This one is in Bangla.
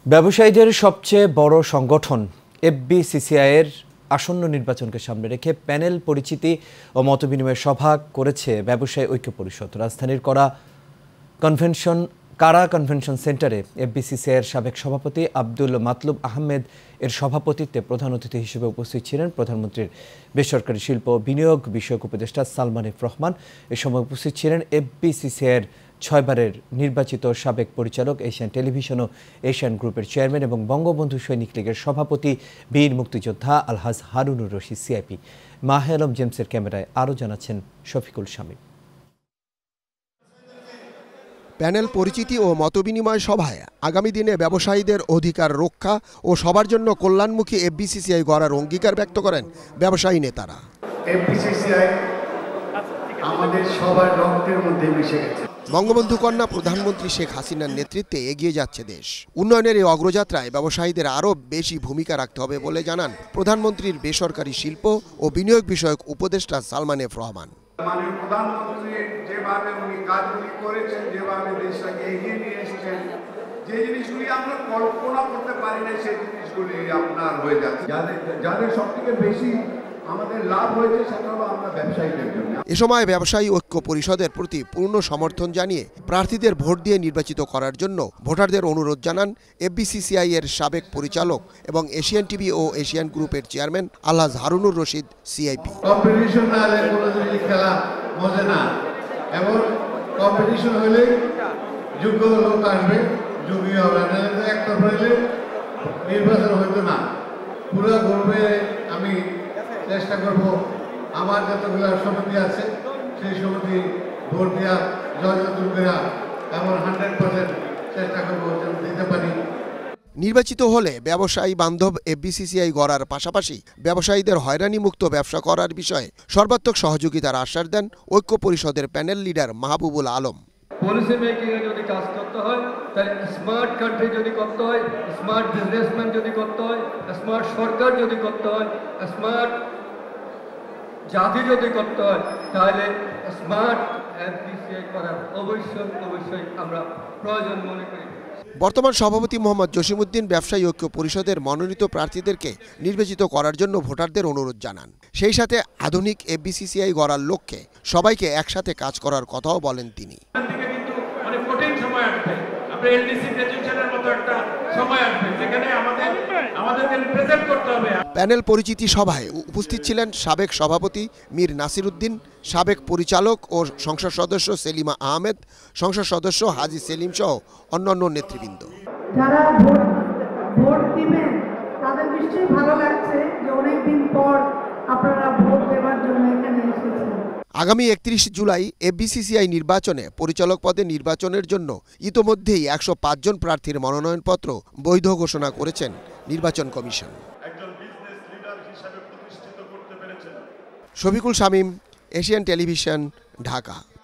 ব্যবসায়ীদের সবচেয়ে বড় সংগঠন এফবিসিসিআইয়ের আসন্ন নির্বাচনকে সামনে রেখে প্যানেল পরিচিতি ও মতবিনিময় সভা করেছে ব্যবসায়ী ঐক্য পরিষদ। রাজধানীর কারা কনভেনশন সেন্টারে এফবিসিসিআইয়ের সাবেক সভাপতি আব্দুল মাতলুব আহমেদ এর সভাপতিত্বে প্রধান অতিথি হিসেবে উপস্থিত ছিলেন প্রধানমন্ত্রীর বেসরকারি শিল্প বিনিয়োগ বিষয়ক উপদেষ্টা সালমান এফ রহমান। এ সময় উপস্থিত ছিলেন এফবিসিসিআইয়ের 6 বারের নির্বাচিত সাবেক পরিচালক, এশিয়ান টেলিভিশন ও এশিয়ান গ্রুপের চেয়ারম্যান এবং বঙ্গবন্ধু সৈনিক লীগের সভাপতি বীর মুক্তিযোদ্ধা আলহাজ হারুনুর রশিদ সিআইপি। মাহে আলম জেমসের ক্যামেরায় আরও জানাচ্ছেন শফিকুল শামীম। প্যানেল পরিচিতি ও মতবিনিময় সভায় আগামী দিনে ব্যবসায়ীদের অধিকার রক্ষা ও সবার জন্য কল্যাণমুখী এফবিসিসিআই গড়ার অঙ্গীকার ব্যক্ত করেন ব্যবসায়ী নেতারা। এফবিসিসিআই আমাদের সবার রক্তের মধ্যে মিশে গেছে। বঙ্গবন্ধু কন্যা প্রধানমন্ত্রী শেখ হাসিনার নেতৃত্বে এগিয়ে যাচ্ছে দেশ। উন্নয়নের এই অগ্রযাত্রায় ব্যবসায়ীদের আরও বেশি ভূমিকা রাখতে হবে বলে জানান প্রধানমন্ত্রীর বেসরকারি শিল্প ও বিনিয়োগ বিষয়ক উপদেষ্টা সালমান এফ রহমান। মাননীয় প্রধানমন্ত্রী যেভাবে উনি কাজগুলি করেছেন, যেভাবে দেশটাকে এগিয়ে নিয়ে এসেছেন, যে জিনিসগুলি আমরা কল্পনা করতে পারি না সেই জিনিসগুলি আপনার হয়ে যাচ্ছে। যাদের সবথেকে বেশি আমাদের লাভ হয়েছে সেটা হলো আমরা ব্যবসায়ীদের জন্য। এ সময় ব্যবসায়ী ঐক্য পরিষদের প্রতি পূর্ণ সমর্থন জানিয়ে প্রার্থীদের ভোট দিয়ে নির্বাচিত করার জন্য ভোটারদের অনুরোধ জানান এফবিসিসিআই এর সাবেক পরিচালক এবং এশিয়ান টিভি ও এশিয়ান গ্রুপের chairman Alhaj Harunur Rashid CIP. Competition না হলে কোনো জিনিস খেলা মজা না, এবং কম্পিটিশন হলে যোগ্য লোক আসবে, যোগ্য হবে না। একটা হলে নির্বাচন হইতো না। পুরো গর্বে আমি চেষ্টা করব আমার যতগুলো সমিতি আছে সেই সমিতি ভোট দেওয়া জয়যুক্ত করা এবং 100% চেষ্টা করবো যেন দিতে পারি। নির্বাচিত হলে ব্যবসায়ী বান্ধব এফবিসিসিআই গড়ার পাশাপাশি ব্যবসায়ীদের হয়রানি মুক্ত ব্যবসা করার বিষয়ে সর্বাত্মক সহযোগিতার আশ্বাস দেন ঐক্য পরিষদের panel leader Mahbubul Alam. Policy making এ যদি কাজ করতে হয়, তাহলে স্মার্ট কান্ট্রি যদি করতে হয়, স্মার্ট বিজনেসম্যান যদি করতে হয়, স্মার্ট সরকার যদি করতে হয়, স্মার্ট জাতি যদি করতে হয়, তাহলে স্মার্ট এফবিসিসিআই করার অবশ্যই আমরা প্রয়োজন মনে করি। বর্তমান সভাপতি মোহাম্মদ জসিমউদ্দিন ব্যবসায়ী ঐক্য পরিষদের মনোনীত প্রার্থীদেরকে নির্বাচিত করার জন্য ভোটারদের অনুরোধ জানান। সেই সাথে আধুনিক এফবিসিসিআই গড়ার লক্ষ্যে সবাইকে একসাথে কাজ করার কথাও বলেন তিনি। প্যানেল পরিচিতি সভায় উপস্থিত ছিলেন সাবেক সভাপতি মীর নাসির উদ্দিন, সাবেক পরিচালক ও সংসদ সদস্য সেলিমা আহমেদ, সংসদ সদস্য হাজি সেলিম সহ অন্যান্য নেতৃবৃন্দ। যারা ভোট দিবেন তাদের নিশ্চয়ই ভালো লাগছে যে অনেকদিন পর আপনারা ভোট দেওয়ার জন্য এখানে এসেছেন। আগামী 31 জুলাই এফবিসিসিআই নির্বাচনে পরিচালক পদে নির্বাচনের জন্য ইতোমধ্যেই 105 জন প্রার্থীর মনোনয়নপত্র বৈধ ঘোষণা করেছেন নির্বাচন কমিশন। Shafiqul Shamim, Asian television, Dhaka.